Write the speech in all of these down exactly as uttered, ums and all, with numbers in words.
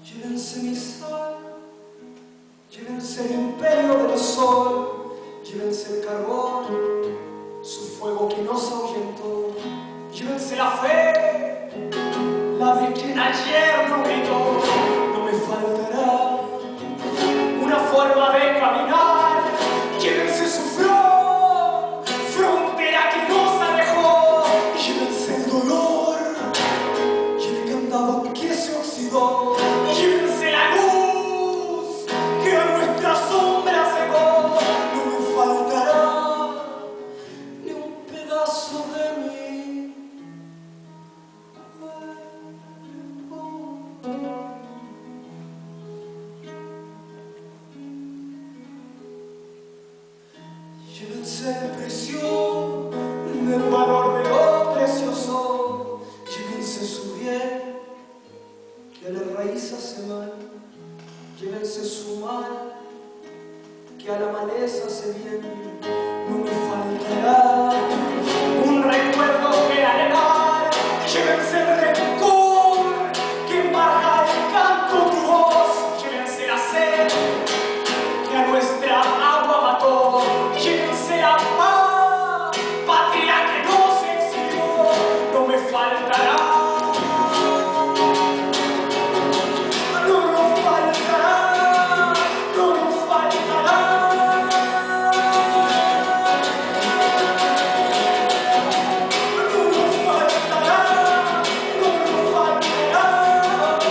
Llévense mi sal, llévense el imperio del sol, llévense el carbón, su fuego que nos ahuyentó, llévense la fe, la de quien ayer no gritó. No me faltará una forma de caminar, llévense su flor, frontera que nos alejó, llévense el dolor y el candado que se oxidó, llévense la luz que a nuestra sombra cegó. No me faltará ni un pedazo de mí. Llévense el precio del valor de lo precioso, llévense su bien que a la raíz hace mal, llévense su mal que a la maleza hace bien. No me faltará un recuerdo que anhelar, llévense el rencor que embarga el canto tu voz, llévense la sed que a nuestra agua mató, llévense la paz, patria que nos exilió. No me faltará, no nos faltará, no nos faltará, no nos faltará, no nos faltará.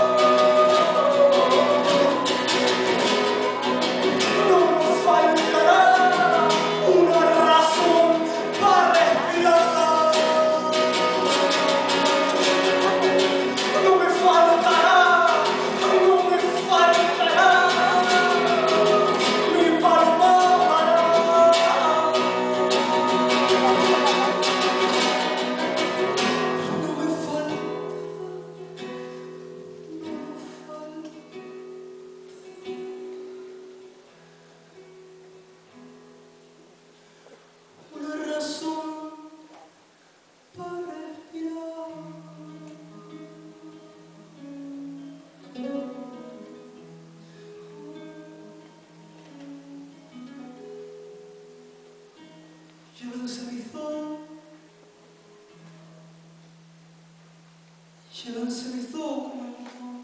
No nos faltará una razón para respirar. No me faltará, no me faltará mi paloma para. No me falta, no me falta una razón para respirar. Llévense mi sol, llévense mi documento.